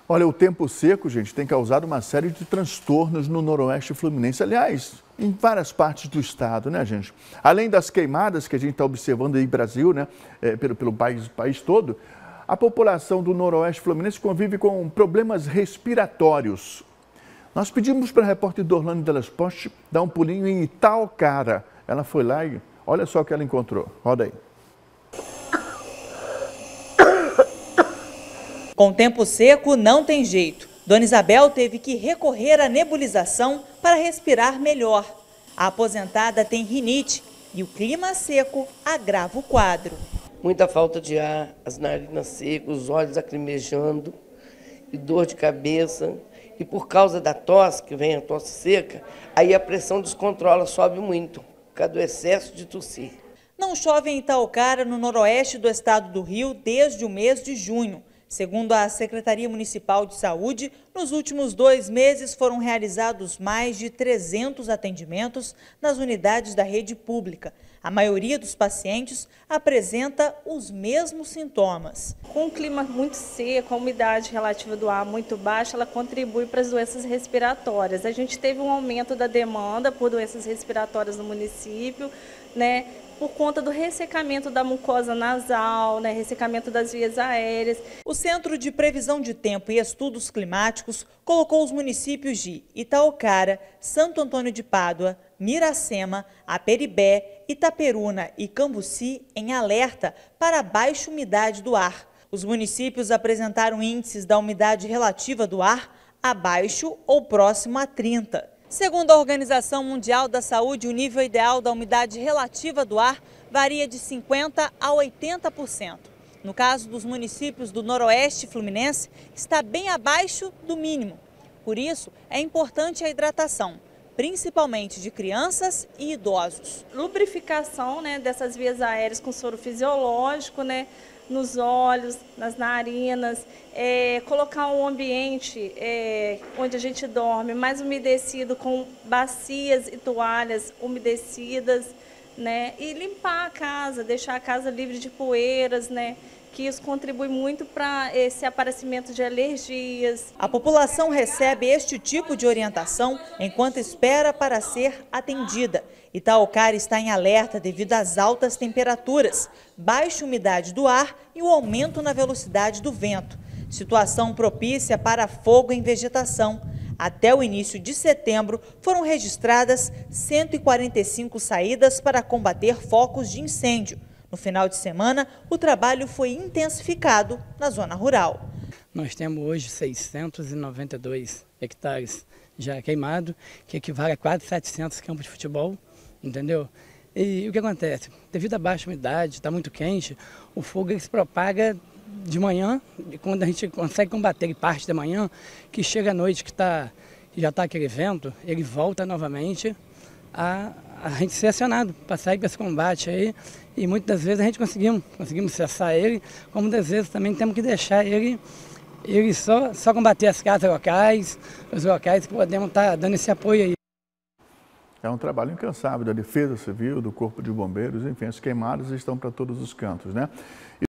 Olha, o tempo seco, gente, tem causado uma série de transtornos no noroeste fluminense. Aliás, em várias partes do estado, né, gente? Além das queimadas que a gente está observando aí no Brasil, né, pelo país todo, a população do noroeste fluminense convive com problemas respiratórios. Nós pedimos para a repórter Dorlane Delas Pontes dar um pulinho em Itaocara. Ela foi lá e olha só o que ela encontrou. Roda aí. Com tempo seco, não tem jeito. Dona Isabel teve que recorrer à nebulização para respirar melhor. A aposentada tem rinite e o clima seco agrava o quadro. Muita falta de ar, as narinas secas, os olhos lacrimejando e dor de cabeça. E por causa da tosse, que vem a tosse seca, aí a pressão descontrola, sobe muito, por causa do excesso de tossir. Não chove em Itaocara, no noroeste do estado do Rio, desde o mês de junho. Segundo a Secretaria Municipal de Saúde, nos últimos 2 meses foram realizados mais de 300 atendimentos nas unidades da rede pública. A maioria dos pacientes apresenta os mesmos sintomas. Com o clima muito seco, a umidade relativa do ar muito baixa, ela contribui para as doenças respiratórias. A gente teve um aumento da demanda por doenças respiratórias no município, né? Por conta do ressecamento da mucosa nasal, né, ressecamento das vias aéreas. O Centro de Previsão de Tempo e Estudos Climáticos colocou os municípios de Itaocara, Santo Antônio de Pádua, Miracema, Aperibé, Itaperuna e Cambuci em alerta para a baixa umidade do ar. Os municípios apresentaram índices da umidade relativa do ar abaixo ou próximo a 30%. Segundo a Organização Mundial da Saúde, o nível ideal da umidade relativa do ar varia de 50% a 80%. No caso dos municípios do noroeste fluminense, está bem abaixo do mínimo. Por isso, é importante a hidratação, principalmente de crianças e idosos. Lubrificação, né, dessas vias aéreas com soro fisiológico, né, nos olhos, nas narinas, colocar um ambiente onde a gente dorme mais umedecido, com bacias e toalhas umedecidas, né, e limpar a casa, deixar a casa livre de poeiras, né, que isso contribui muito para esse aparecimento de alergias. A população recebe este tipo de orientação enquanto espera para ser atendida. Itaocara está em alerta devido às altas temperaturas, baixa umidade do ar e o aumento na velocidade do vento. Situação propícia para fogo em vegetação. Até o início de setembro, foram registradas 145 saídas para combater focos de incêndio. No final de semana, o trabalho foi intensificado na zona rural. Nós temos hoje 692 hectares já queimados, que equivale a quase 700 campos de futebol, entendeu? E o que acontece? Devido à baixa umidade, está muito quente, o fogo ele se propaga de manhã, e quando a gente consegue combater ele parte da manhã, que chega à noite, que já está aquele vento, ele volta novamente a gente ser acionado para sair para esse combate aí, e muitas das vezes a gente conseguimos cessar ele, como muitas vezes também temos que deixar ele só combater as casas locais, os locais que podemos estar dando esse apoio aí. É um trabalho incansável da Defesa Civil, do Corpo de Bombeiros, enfim, as queimadas estão para todos os cantos, né?